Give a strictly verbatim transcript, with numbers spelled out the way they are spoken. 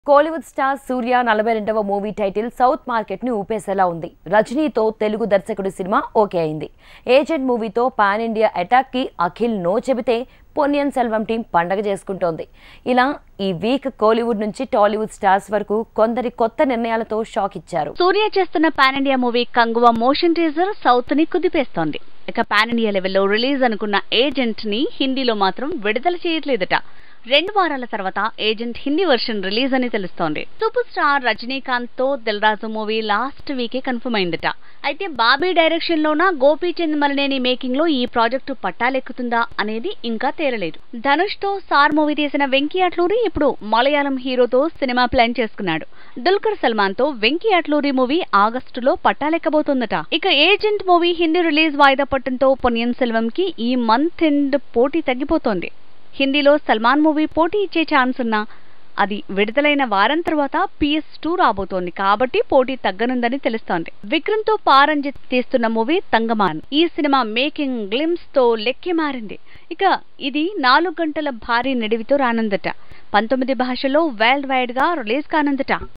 Kollywood star సూర్య నలభై రెండవ movie title south market ని ఊపేసేలా ఉంది. రజనీతో తెలుగు దర్శకుడి సినిమా ఓకే అయింది. ఏజెంట్ మూవీతో పాన్ ఇండియా అటాక్ కి అఖిల్ నో చెబితే పొన్నియిన్ సెల్వం టీం పండగ చేసుకుంటోంది. ఇలా ఈ వీక్ కోలీవుడ్ నుంచి టాలీవుడ్ స్టార్స్ వరకు కొందరి కొత్త నిర్ణయాలతో షాక్ ఇచ్చారు. సూర్య చేస్తున్న pan India movie Kanguva motion teaser south ని కుదిపేస్తోంది. ఇక పాన్ ఇండియా లెవెల్లో రిలీజ్ అనుకున్న ఏజెంట్ ని హిందీలో మాత్రం విడుదల చేయట్లేదట. రెండు వారాల తర్వాత ఏజెంట్ హిందీ వర్షన్ రిలీజ్ అని తెలుస్తోంది. సూపర్ స్టార్ రజనీకాంత్ తో దిల్ రాజు మూవీ లాస్ట్ వీకే కన్ఫర్మ్ అయిందట. అయితే బాబీ డైరెక్షన్ లోన గోపీచంద్ మలినేని మేకింగ్ లో ఈ ప్రాజెక్టు పట్టాలెక్కుతుందా అనేది ఇంకా తేలలేదు. ధనుష్ తో సార్ మూవీ తీసిన వెంకీ అట్లూరి ఇప్పుడు మలయాళం హీరోతో సినిమా ప్లాన్ చేసుకున్నాడు. దుల్కర్ సల్మాన్ తో వెంకీ అట్లూరి మూవీ ఆగస్టులో పట్టాలెక్కబోతుందట. ఇక ఏజెంట్ మూవీ హిందీ రిలీజ్ వాయిదా పట్టడంతో పొన్నియిన్ సెల్వం కి ఈ మంత్ ఎండ్ పోటీ తగ్గిపోతోంది. హిందీలో సల్మాన్ మూవీ పోటీ ఇచ్చే ఛాన్స్ ఉన్నా అది విడుదలైన వారం తర్వాత పిఎస్ టూ రాబోతోంది కాబట్టి పోటీ తగ్గనుందని తెలుస్తోంది. విక్రమ్ తో పారంజిత్ తీస్తున్న మూవీ తంగమాన్ ఈ సినిమా మేకింగ్ గ్లిమ్స్ తో లెక్కి మారింది. ఇక ఇది నాలుగు గంటల భారీ నిడివితో రానుందట. పంతొమ్మిది భాషల్లో వరల్డ్ వైడ్ గా రిలీజ్ కానుందట.